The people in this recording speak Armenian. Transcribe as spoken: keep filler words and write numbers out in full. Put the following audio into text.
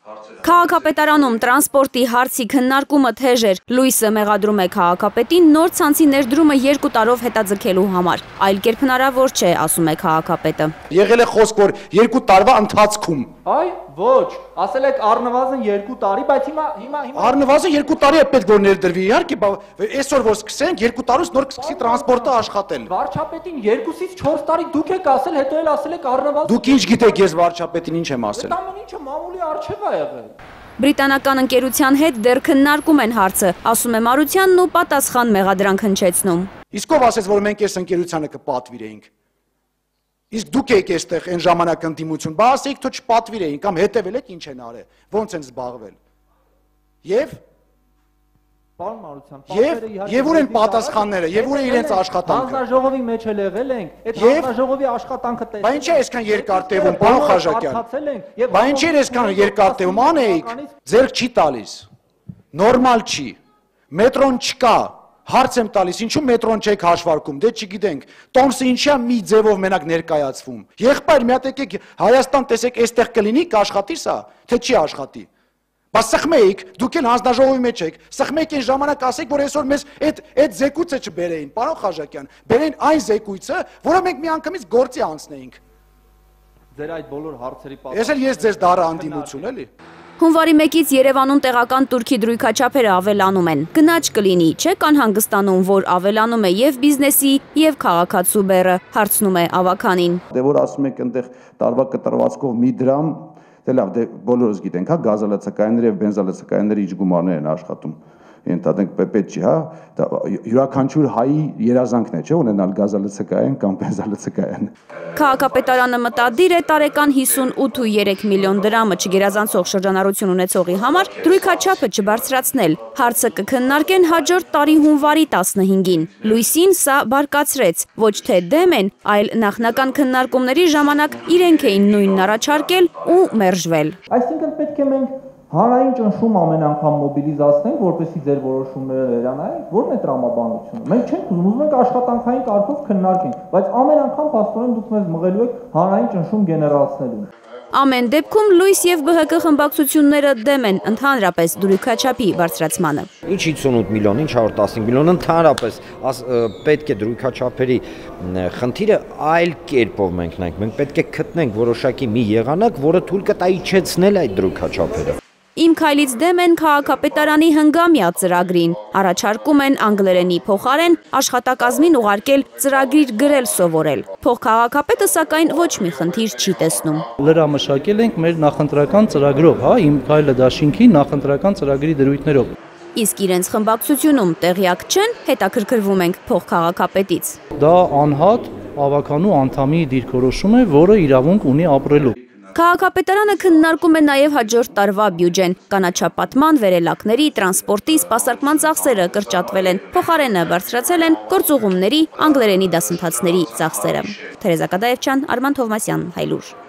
Քաղաքապետարանում տրանսպորտի հարցի քննարկումը թեժ էր։ Լույսը մեղադրում է քաղաքապետին նոր ցանցի ներդրումը երկու տարով հետաձգելու համար։ Այլ կերպ հնարավոր չէ, ասում է քաղաքապետը։ Եղել է խոսք, որ երկու տարվա ընթացքում։ Այ ոչ, ասել եք առնվազն երկու տարի, բայց հիմա հիմա հիմա Առնվազն երկու տարի է պետք որ ներդրվի, իհարկե, այսօր որ սկսենք, երկու տարուց նոր կսկսի տրանսպորտը աշխատել։ Վարչապետին երկուսից չորս տարի դուք եք ասել, հետո էլ ասել եք առնվազն։ Դուք ինչ գիտեք ես վարչապետին ինչ եմ ասել։ Ամեն ինչը մամուլի արժև է եղել։ Բրիտանական ընկերության հետ դեռ քննարկում են հարցը, ասում է Մարությանն ու պատասխան մեղադրանք հնչեցնում։ Իսկ ով ասեց, որ մենք այս ընկերությանը կպատվիրեինք։ Իսկ դուք եք այստեղ այն ժամանակ ընդդիմություն, բա ասեիք թե չպատվիրեին կամ հետևել եք ինչ են արել, ոնց են զբաղվել։ Եվ Պարոն Մարության, Եվ եւ ուր են պատասխանները, եւ ուր է իրենց աշխատանքը։ Հանձնաժողովի մեջ էլ եղել ենք, այդ հանձնաժողովի աշխատանքը տեսել։ Բա ինչ է այսքան երկար տևում, պարոն Խաչատյան։ Բա ինչ է այսքան երկար տևում, անեիք, ձեռք չի տալիս։ Նորմալ չի։ Մետրոն չկա։ Հարց եմ տալիս, ինչու մետրոն չեք հաշվարկում, դե չգիտենք, տոմսը ինչի է մի ձևով մենակ ներկայացվում։ Եղբայր, մի հատ եկեք Հայաստան տեսեք, այստեղ կլինի, կաշխատի սա, թե չի աշխատի։ Բա սխմեիք, դուք էլ հանձնաժողովի մեջ եք, սխմեիք այն ժամանակ ասեք, որ այսօր մեզ այդ այդ զեկույցը չբերեին, պարոն Խաչատյան, բերեն այն զեկույցը, որը մենք միանգամից գործի անցնեինք։ Ձեր այդ բոլոր հարցերի պատասխանը։ Ես էլ ես ձեզ դառը անդիմություն էլի։ Հունվարի մեկից Երևանում տեղական турքի դրույքաչափերը ավելանում են։ Գնաճ կլինի, չէ՞ անհանգստանում, որ ավելանում է եւ բիզնեսի, եւ քաղաքացու բեռը, հարցնում է Ավագանին։ Դե որ ասում եք այնտեղ տարվա կտրվածքով մի դրամ, դե լավ, դե բոլորս գիտենք, հա, գազալացակայինները եւ բենզալացակայինները ինչ գումարներ են աշխատում։ Ենթադրենք պետք չի, հա, դա յուրաքանչյուր հայի երազանքն է, չէ՞, ունենալ գազալցկային կամ բենզալցկային։ Քաղաքապետարանը մտադիր է տարեկան հիսունութ ու երեք միլիոն դրամը չգերազանցող շրջանառություն ունեցողի համար դրույքաչափը չբարձրացնել։ Հարցը կքննարկեն հաջորդ տարի հունվարի տասնհինգին։ Լույսին սա բարկացրեց, ոչ թե դեմ են, այլ նախնական քննարկումների ժամանակ իրենք էին նույնն առաջարկել ու մերժվել։ Այսինքն պետք է մենք հանրային ճնշում ամեն անգամ մոբիլիզացնենք, որպեսզի ձեր որոշումները վերանայենք, ո՞րն է տրամաբանությունը։ Մենք չենք ուզում, ուզում ենք աշխատանքային կարգով քննարկենք, բայց ամեն անգամ փաստորեն դուք մեզ մղելու եք հանրային ճնշում գեներացնելու։ Ամեն դեպքում Լույս եւ Բ Հ Կ խմբակցությունները դեմ են ընդհանրապես դրույքաչափի բարձրացմանը։ Ինչ հիսունութ միլիոն, ինչ հարյուր տասնհինգ միլիոն, ընդհանրապես պետք է դրույքաչափերի խնդիրը այլ կերպով մենք նայենք։ Մենք պետք է գտնենք որոշակի մի եղանակ, որը թույլ կտա իջեցնել այդ դրույքաչափերը։ Իմ քայլից դեմ են քաղաքապետարանի հնգամյա ծրագրին, առաջարկում են անգլերենի փոխարեն աշխատակազմին ուղարկել ծրագրիր գրել սովորել։ Փոխքաղաքապետը սակայն ոչ մի խնդիր չի տեսնում։ Լրամշակել ենք մեր նախընտրական ծրագրով, հա, իմ քայլը դաշինքի նախընտրական ծրագրի դրույթներով։ Իսկ իրենց խմբակցությունում տեղյակ չեն, հետաքրքրվում ենք փոխքաղաքապետից։ Դա անհատ ավականու անդամի դիրքորոշում է, որը իրավունք ունի ապրելու։ Քաղաքապետարանը քննարկում է նաև հաջորդ տարվա բյուջեն։ Կանաչապատման, վերելակների, տրանսպորտի, սպասարկման ծախսերը կրճատվել են, փոխարենը բարձրացել են գործուղումների, անգլերենի դասընթացների ծախսերը։ Թերեզա Կադաևչյան, Արման Թովմասյան, Հայլուր։